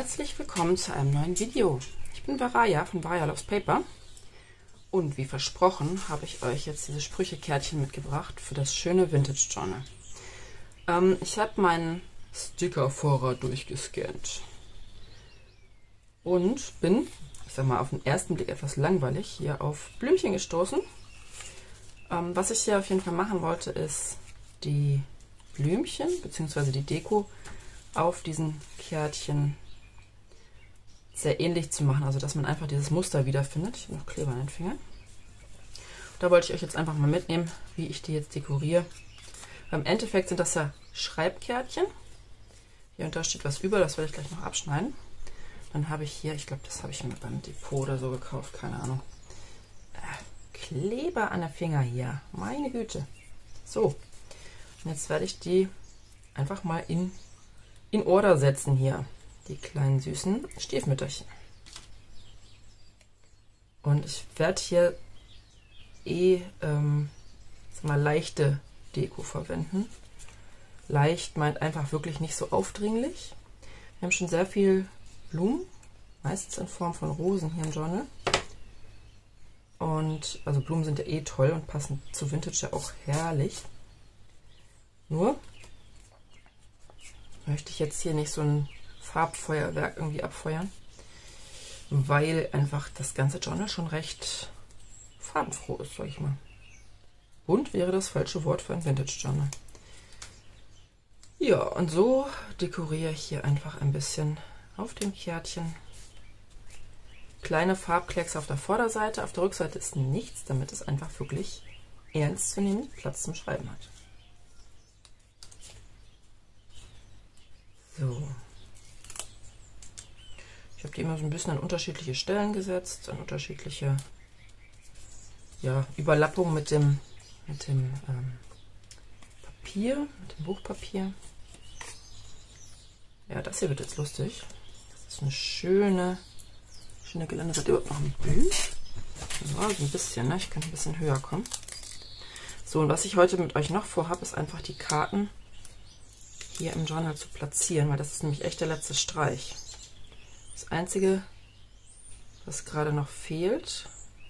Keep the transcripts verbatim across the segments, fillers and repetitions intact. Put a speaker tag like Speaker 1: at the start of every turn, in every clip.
Speaker 1: Herzlich willkommen zu einem neuen Video. Ich bin Varaya von Varaya Loves Paper und wie versprochen habe ich euch jetzt diese Sprüchekärtchen mitgebracht für das schöne Vintage Journal. Ähm, ich habe meinen Sticker-Vorrat durchgescannt und bin, ich sag mal, auf den ersten Blick etwas langweilig hier auf Blümchen gestoßen. Ähm, was ich hier auf jeden Fall machen wollte, ist die Blümchen bzw. die Deko auf diesen Kärtchen sehr ähnlich zu machen, also dass man einfach dieses Muster wiederfindet. Ich habe noch Kleber an den Fingern. Da wollte ich euch jetzt einfach mal mitnehmen, wie ich die jetzt dekoriere. Im Endeffekt sind das ja Schreibkärtchen. Hier und da steht was über, das werde ich gleich noch abschneiden. Dann habe ich hier, ich glaube, das habe ich mir beim Depot oder so gekauft, keine Ahnung. Äh, Kleber an der Finger hier, meine Güte. So, und jetzt werde ich die einfach mal in, in Order setzen hier. Die kleinen süßen Stiefmütterchen. Und ich werde hier eh ähm, sag mal, leichte Deko verwenden. Leicht meint einfach wirklich nicht so aufdringlich. Wir haben schon sehr viel Blumen, meistens in Form von Rosen hier im Journal. Und also Blumen sind ja eh toll und passen zu Vintage ja auch herrlich. Nur möchte ich jetzt hier nicht so ein Farbfeuerwerk irgendwie abfeuern, weil einfach das ganze Journal schon recht farbenfroh ist, sag ich mal. Bunt wäre das falsche Wort für ein Vintage Journal. Ja, und so dekoriere ich hier einfach ein bisschen auf dem Kärtchen. Kleine Farbklecks auf der Vorderseite, auf der Rückseite ist nichts, damit es einfach wirklich ernstzunehmend Platz zum Schreiben hat. So. Ich habe die immer so ein bisschen an unterschiedliche Stellen gesetzt, an unterschiedliche ja, Überlappungen mit dem, mit dem ähm, Papier, mit dem Buchpapier. Ja, das hier wird jetzt lustig. Das ist eine schöne, schöne Gelände. Seid ihr überhaupt noch ein Bild? So, so ein bisschen, ne? Ich kann ein bisschen höher kommen. So, und was ich heute mit euch noch vorhabe, ist einfach die Karten hier im Journal zu platzieren, weil das ist nämlich echt der letzte Streich. Das Einzige, was gerade noch fehlt,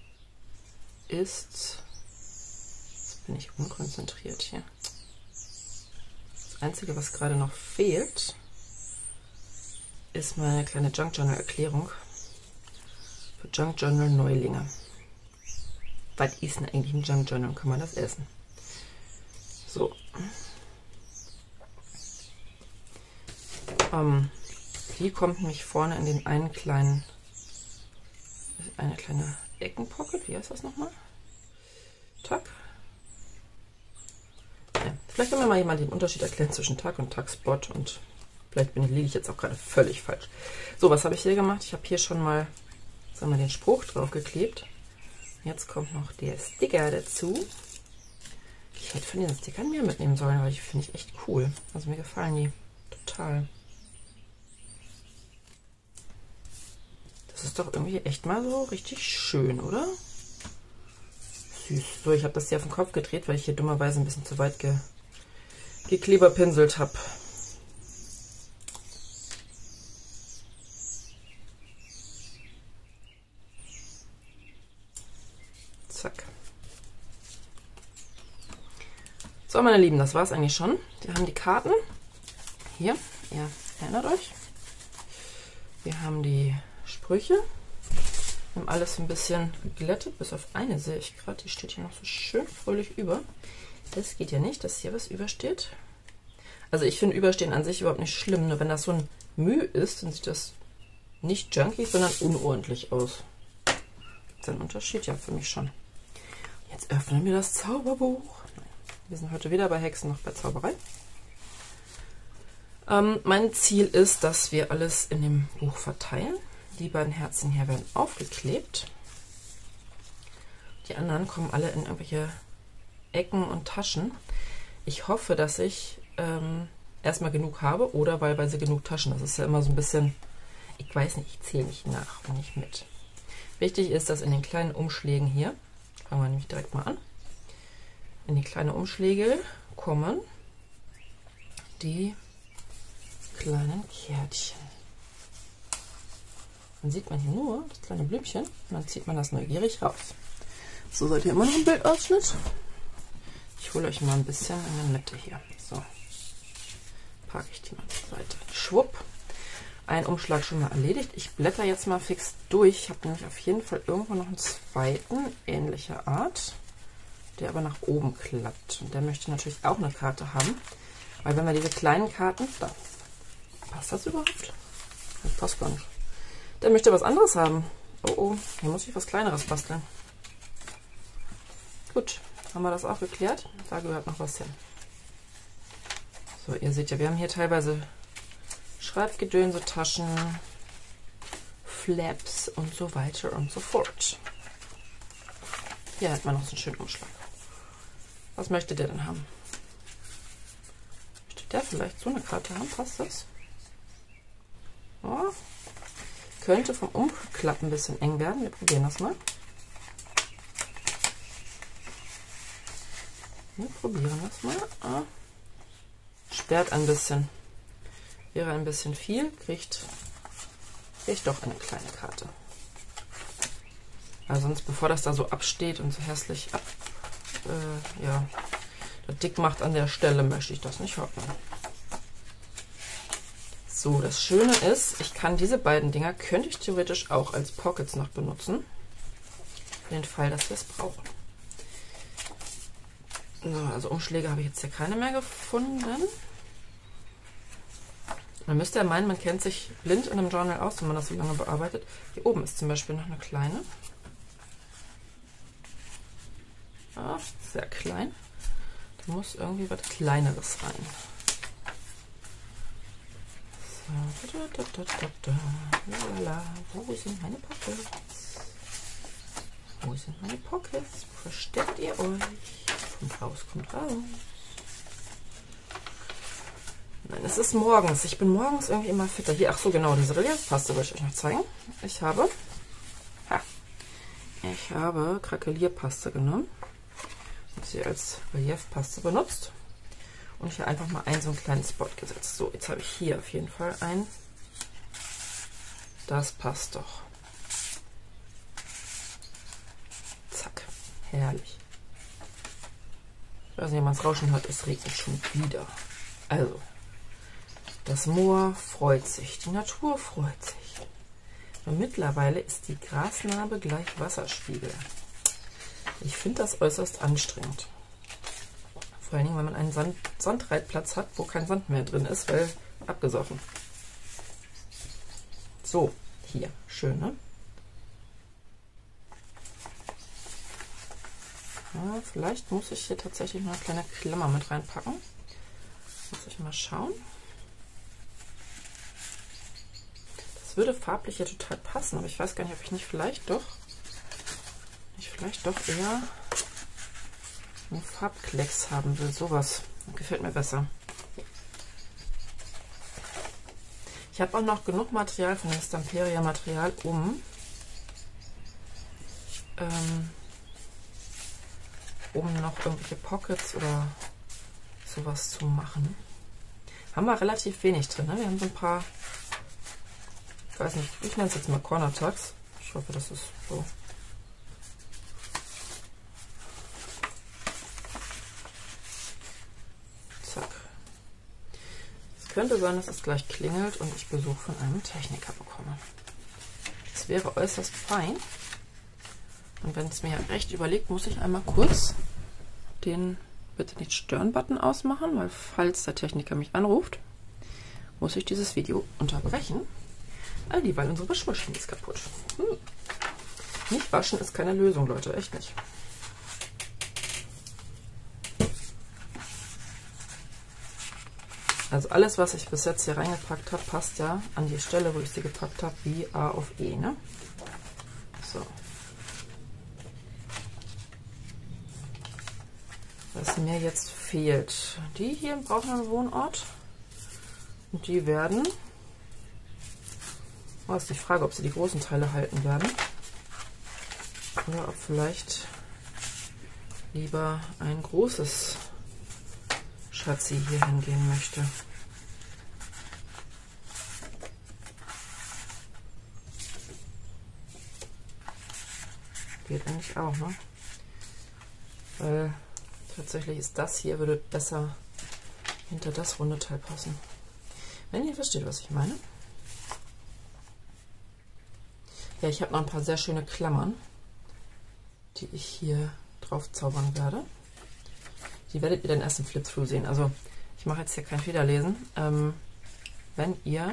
Speaker 1: ist, jetzt bin ich unkonzentriert hier, das Einzige, was gerade noch fehlt, ist meine kleine Junk Journal Erklärung für Junk Journal Neulinge. Was ist denn eigentlich ein Junk Journal und kann man das essen? So. Ähm, die kommt nämlich vorne in den einen kleinen, eine kleine Eckenpocket, wie heißt das nochmal? Tuck. Ja, vielleicht kann mir mal jemand den Unterschied erklären zwischen Tuck und Tuck Spot und vielleicht bin ich, liege ich jetzt auch gerade völlig falsch. So, was habe ich hier gemacht? Ich habe hier schon mal, sagen wir, den Spruch drauf geklebt. Jetzt kommt noch der Sticker dazu. Ich hätte von diesen Stickern mehr mitnehmen sollen, weil ich finde ich echt cool. Also mir gefallen die total. Das ist doch irgendwie echt mal so richtig schön, oder? Süß. So, ich habe das hier auf den Kopf gedreht, weil ich hier dummerweise ein bisschen zu weit ge gekleberpinselt habe. Zack. So, meine Lieben, das war es eigentlich schon. Wir haben die Karten. Hier, ihr erinnert euch. Wir haben die Sprüche. Wir haben alles ein bisschen geglättet, bis auf eine sehe ich gerade, die steht hier noch so schön fröhlich über. Das geht ja nicht, dass hier was übersteht. Also ich finde Überstehen an sich überhaupt nicht schlimm, nur wenn das so ein Mühe ist, dann sieht das nicht junky, sondern unordentlich aus. Ist ein Unterschied? Ja, für mich schon. Jetzt öffnen wir das Zauberbuch. Wir sind heute weder bei Hexen noch bei Zauberei. Ähm, mein Ziel ist, dass wir alles in dem Buch verteilen. Die beiden Herzen hier werden aufgeklebt. Die anderen kommen alle in irgendwelche Ecken und Taschen. Ich hoffe, dass ich ähm, erstmal genug habe oder wahlweise genug Taschen. Das ist ja immer so ein bisschen, ich weiß nicht, ich zähle nicht nach und nicht mit. Wichtig ist, dass in den kleinen Umschlägen hier, fangen wir nämlich direkt mal an, in die kleinen Umschläge kommen die kleinen Kärtchen. Dann sieht man hier nur das kleine Blümchen und dann zieht man das neugierig raus. So, seid ihr immer noch im Bildausschnitt? Ich hole euch mal ein bisschen in der Mitte hier. So, packe ich die mal zur Seite. Schwupp. Ein Umschlag schon mal erledigt. Ich blätter jetzt mal fix durch. Ich habe nämlich auf jeden Fall irgendwo noch einen zweiten, ähnlicher Art, der aber nach oben klappt. Und der möchte natürlich auch eine Karte haben. Weil wenn wir diese kleinen Karten... Da, passt das überhaupt? Das passt gar nicht. Der möchte was anderes haben. Oh oh, hier muss ich was Kleineres basteln. Gut, haben wir das auch geklärt. Da gehört noch was hin. So, ihr seht ja, wir haben hier teilweise Schreibgedönse, Taschen, Flaps und so weiter und so fort. Hier hat man noch so einen schönen Umschlag. Was möchte der denn haben? Möchte der vielleicht so eine Karte haben? Passt das? Oh. Könnte vom Umklappen ein bisschen eng werden. Wir probieren das mal. Wir probieren das mal. Ah. Sperrt ein bisschen. Wäre ein bisschen viel, kriegt, kriegt doch eine kleine Karte. Also sonst, bevor das da so absteht und so hässlich ab, äh, ja, dick macht an der Stelle, möchte ich das nicht haben. So, das Schöne ist, ich kann diese beiden Dinger, könnte ich theoretisch auch als Pockets noch benutzen. Für den Fall, dass wir es brauchen. So, also Umschläge habe ich jetzt hier keine mehr gefunden. Man müsste ja meinen, man kennt sich blind in einem Journal aus, wenn man das so lange bearbeitet. Hier oben ist zum Beispiel noch eine kleine. Ah, sehr klein. Da muss irgendwie was Kleineres rein. So, da, da, da, da, da. Lala. Wo sind meine Pockets? Wo sind meine Pockets? Versteckt ihr euch? Kommt raus, kommt raus. Nein, es ist morgens. Ich bin morgens irgendwie immer fitter. Hier, ach so, genau, diese Reliefpaste wollte ich euch noch zeigen. Ich habe, ha, ich habe Krakelierpaste genommen und sie als Reliefpaste benutzt und hier einfach mal einen so einen kleinen Spot gesetzt. So, jetzt habe ich hier auf jeden Fall ein. Das passt doch. Zack, herrlich. Ich weiß nicht, ob man es rauschen hört, es regnet schon wieder. Also, das Moor freut sich, die Natur freut sich. Und mittlerweile ist die Grasnarbe gleich Wasserspiegel. Ich finde das äußerst anstrengend. Vor allen Dingen, wenn man einen Sand Sandreitplatz hat, wo kein Sand mehr drin ist, weil abgesoffen. So, hier, schön, ne? Ja, vielleicht muss ich hier tatsächlich noch eine kleine Klammer mit reinpacken. Muss ich mal schauen. Das würde farblich hier total passen, aber ich weiß gar nicht, ob ich nicht vielleicht doch, nicht vielleicht doch eher einen Farbklecks haben will. Sowas gefällt mir besser. Ich habe auch noch genug Material von dem Stamperia Material, um ähm, um noch irgendwelche Pockets oder sowas zu machen. Haben wir relativ wenig drin, ne? Wir haben so ein paar, ich weiß nicht, ich nenne es jetzt mal Corner Tucks. Ich hoffe, das ist so. Zack. Es könnte sein, dass es gleich klingelt und ich Besuch von einem Techniker bekomme. Das wäre äußerst fein. Und wenn es mir recht überlegt, muss ich einmal kurz den bitte nicht Stören-Button ausmachen, weil falls der Techniker mich anruft, muss ich dieses Video unterbrechen. All die, weil unsere Waschmaschine ist kaputt. Hm. Nicht waschen ist keine Lösung, Leute, echt nicht. Also alles, was ich bis jetzt hier reingepackt habe, passt ja an die Stelle, wo ich sie gepackt habe, wie A auf E, ne? So. Was mir jetzt fehlt. Die hier brauchen einen Wohnort. Und die werden... Oh, ist die Frage, ob sie die großen Teile halten werden. Oder ob vielleicht lieber ein großes Schatzi hier hingehen möchte. geht eigentlich auch, ne? Weil tatsächlich ist das hier, würde besser hinter das runde Teil passen. Wenn ihr versteht, was ich meine. Ja, ich habe noch ein paar sehr schöne Klammern, die ich hier drauf zaubern werde. Die werdet ihr dann erst im Flip-Through sehen. Also ich mache jetzt hier kein Federlesen. Ähm, wenn ihr,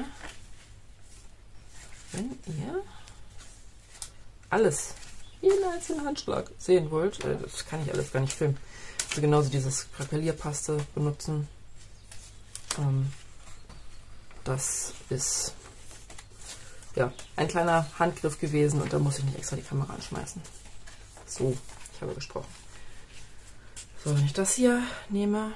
Speaker 1: wenn ihr alles, jeden einzelnen Handschlag sehen wollt, äh, das kann ich alles gar nicht filmen. Also genauso dieses Krapellierpaste benutzen. Ähm, das ist ja ein kleiner Handgriff gewesen und da muss ich nicht extra die Kamera anschmeißen. So, ich habe gesprochen. So, wenn ich das hier nehme,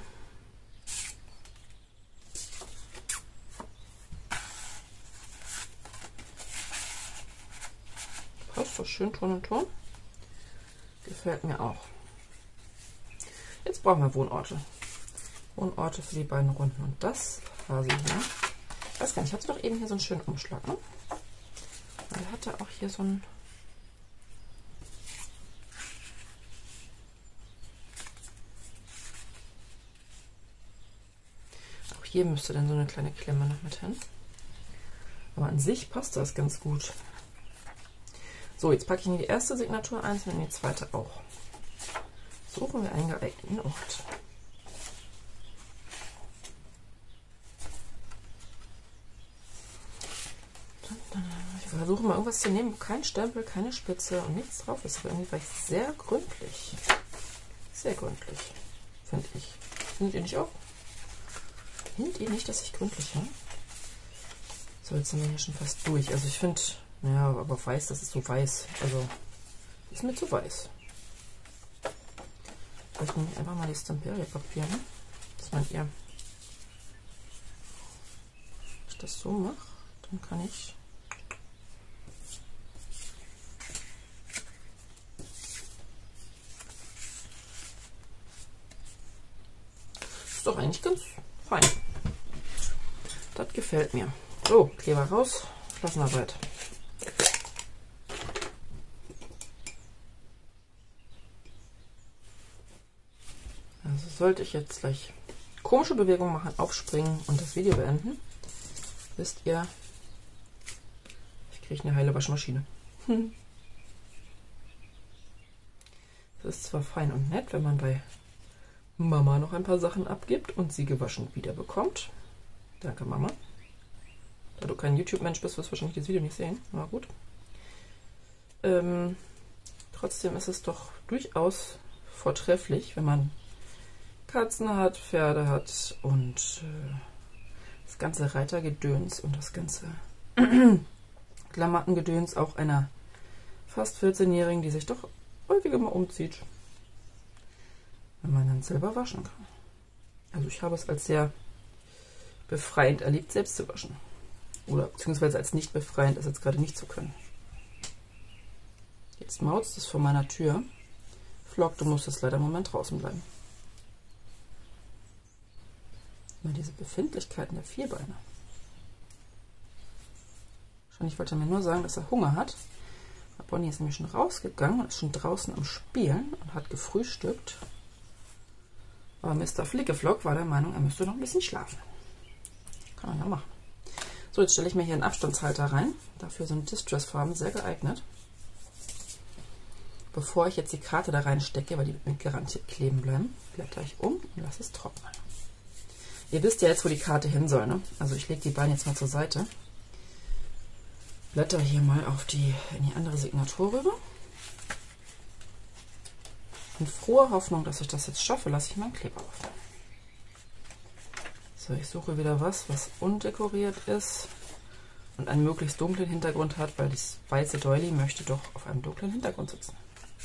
Speaker 1: passt doch schön Ton und Ton. Gefällt mir auch. Jetzt brauchen wir Wohnorte. Wohnorte für die beiden Runden. Und das war sie hier. Ich weiß gar nicht, ich hatte doch eben hier so einen schönen Umschlag, ne? Er hatte auch hier so einen. Auch hier müsste dann so eine kleine Klemme noch mit hin. Aber an sich passt das ganz gut. So, jetzt packe ich in die erste Signatur eins und in die zweite auch. Suchen wir einen geeigneten Ort. Ich versuche mal irgendwas zu nehmen, kein Stempel, keine Spitze und nichts drauf ist. Aber irgendwie war ich sehr gründlich. Sehr gründlich, finde ich. Findet ihr nicht auch? Findet ihr nicht, dass ich gründlich bin? So, jetzt sind wir hier schon fast durch. Also ich finde, ja, aber weiß, das ist so weiß. Also, ist mir zu weiß. Vielleicht nehme ich einfach mal die Stamperia-Papier. Ne? Das meint ihr? Wenn ich das so mache, dann kann ich ist doch eigentlich ganz fein. Das gefällt mir. So, Kleber raus, Klassenarbeit. Also sollte ich jetzt gleich komische Bewegungen machen, aufspringen und das Video beenden, wisst ihr, ich kriege eine heile Waschmaschine. Hm. Das ist zwar fein und nett, wenn man bei Mama noch ein paar Sachen abgibt und sie gewaschen wieder bekommt. Danke, Mama. Da du kein YouTube-Mensch bist, wirst du wahrscheinlich das Video nicht sehen. Na gut. Ähm, trotzdem ist es doch durchaus vortrefflich, wenn man Katzen hat, Pferde hat und äh, das ganze Reitergedöns und das ganze Klamottengedöns auch einer fast vierzehnjährigen, die sich doch häufiger mal umzieht, wenn man dann selber waschen kann. Also ich habe es als sehr befreiend erlebt, selbst zu waschen. Oder beziehungsweise als nicht befreiend, es jetzt gerade nicht zu können. Jetzt mauzt es vor meiner Tür. Flock, du musst jetzt leider einen Moment draußen bleiben. Mal diese Befindlichkeiten der Vierbeiner. Wahrscheinlich wollte er mir nur sagen, dass er Hunger hat. Aber Bonnie ist nämlich schon rausgegangen und ist schon draußen am Spielen und hat gefrühstückt. Aber Mister Flickeflock war der Meinung, er müsste noch ein bisschen schlafen. Kann man ja machen. So, jetzt stelle ich mir hier einen Abstandshalter rein. Dafür sind Distress-Farben sehr geeignet. Bevor ich jetzt die Karte da reinstecke, weil die mit garantiert kleben bleiben, blätter ich um und lasse es trocknen. Ihr wisst ja jetzt, wo die Karte hin soll, ne? Also ich lege die beiden jetzt mal zur Seite. Blätter hier mal auf die, in die andere Signatur rüber. In froher Hoffnung, dass ich das jetzt schaffe, lasse ich meinen Kleber auf. So, ich suche wieder was, was undekoriert ist und einen möglichst dunklen Hintergrund hat, weil das weiße Doily möchte doch auf einem dunklen Hintergrund sitzen.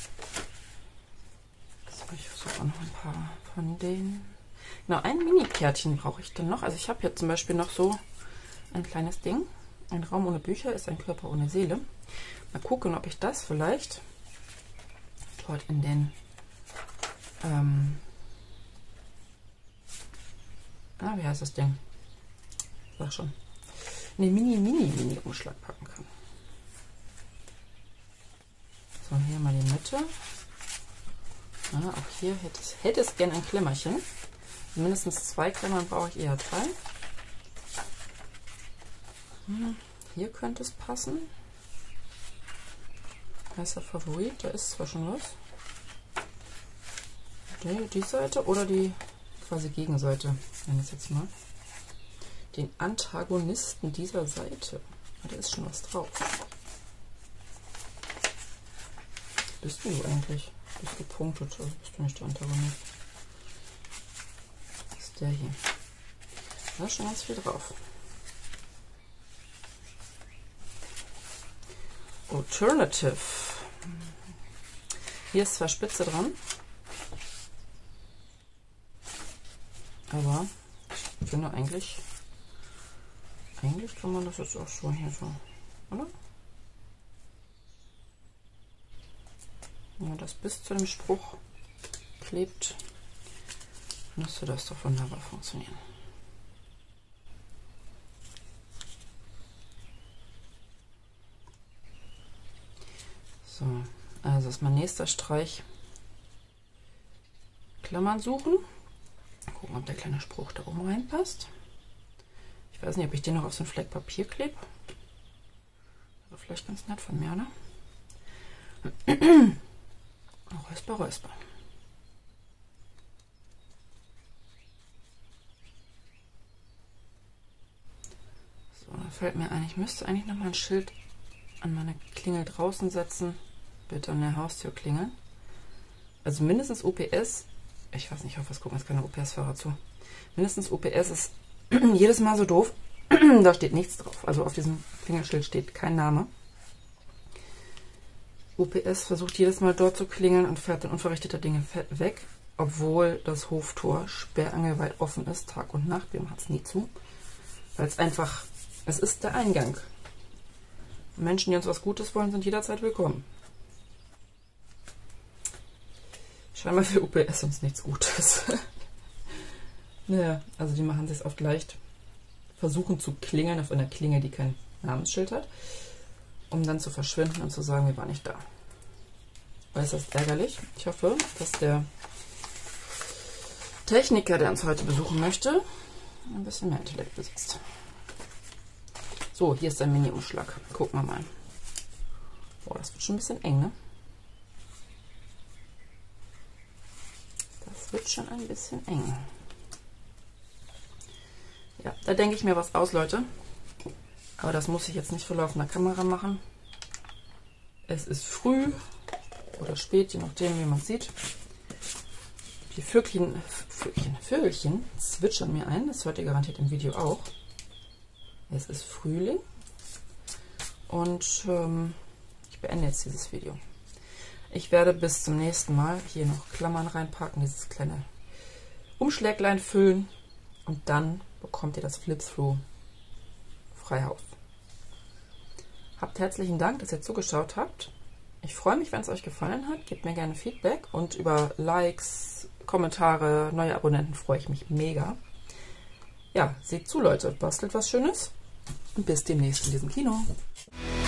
Speaker 1: So, ich versuche auch noch ein paar von denen. Genau, ein Mini-Kärtchen brauche ich dann noch. Also ich habe hier zum Beispiel noch so ein kleines Ding. Ein Raum ohne Bücher ist ein Körper ohne Seele. Mal gucken, ob ich das vielleicht dort in den ähm, ah, wie heißt das Ding? Sag schon. In den Mini-Mini-Mini-Umschlag packen kann. So, hier mal die Mitte. Ja, auch hier hätte es, hätte es gerne ein Klemmerchen. Mindestens zwei Klemmern brauche ich eher drei. Hm, hier könnte es passen. Heißer Favorit, da ist zwar schon was. Die, die Seite oder die quasi Gegenseite, nenne ich es jetzt mal. Den Antagonisten dieser Seite. Da ist schon was drauf. Bist du eigentlich? Bist gepunktet, also bist du nicht der Antagonist. Das ist der hier. Da ist schon ganz viel drauf. Alternative. Hier ist zwar Spitze dran, aber ich finde eigentlich, eigentlich kann man das jetzt auch schon hier so, oder? Wenn man das bis zu dem Spruch klebt, müsste das doch wunderbar funktionieren. So, also ist mein nächster Streich. Klammern suchen. Gucken, ob der kleine Spruch da oben reinpasst. Ich weiß nicht, ob ich den noch auf so ein Fleck Papier klebe. Also vielleicht ganz nett von mir, oder? Räusper, Räusper. So, da fällt mir ein, ich müsste eigentlich noch mal ein Schild an meine Klingel draußen setzen. Bitte an der Haustür klingeln. Also mindestens O P S. Ich weiß nicht, ich hoffe, es gucken jetzt keine O P S-Fahrer zu. Mindestens O P S ist jedes Mal so doof. Da steht nichts drauf. Also auf diesem Klingelschild steht kein Name. O P S versucht jedes Mal dort zu klingeln und fährt dann unverrichteter Dinge weg, obwohl das Hoftor sperrangelweit offen ist, Tag und Nacht. Wir machen es nie zu, weil es einfach, es ist der Eingang. Menschen, die uns was Gutes wollen, sind jederzeit willkommen. Scheinbar für O P S uns nichts Gutes. Naja, also die machen es oft leicht, versuchen zu klingeln auf einer Klingel, die kein Namensschild hat, um dann zu verschwinden und zu sagen, wir waren nicht da. Äußerst ärgerlich. Ich hoffe, dass der Techniker, der uns heute besuchen möchte, ein bisschen mehr Intellekt besitzt. So, hier ist ein Mini-Umschlag. Gucken wir mal. Boah, das wird schon ein bisschen eng, ne? Das wird schon ein bisschen eng. Ja, da denke ich mir was aus, Leute. Aber das muss ich jetzt nicht vor laufender Kamera machen. Es ist früh oder spät, je nachdem, wie man es sieht. Die Vögelchen, Vögelchen, Vögelchen zwitschern mir ein. Das hört ihr garantiert im Video auch. Es ist Frühling. Und ähm, ich beende jetzt dieses Video. Ich werde bis zum nächsten Mal hier noch Klammern reinpacken, dieses kleine Umschläglein füllen. Und dann bekommt ihr das Flip-Through frei Haus. Habt herzlichen Dank, dass ihr zugeschaut habt. Ich freue mich, wenn es euch gefallen hat. Gebt mir gerne Feedback und über Likes, Kommentare, neue Abonnenten freue ich mich mega. Ja, seht zu, Leute. Bastelt was Schönes und bis demnächst in diesem Kino.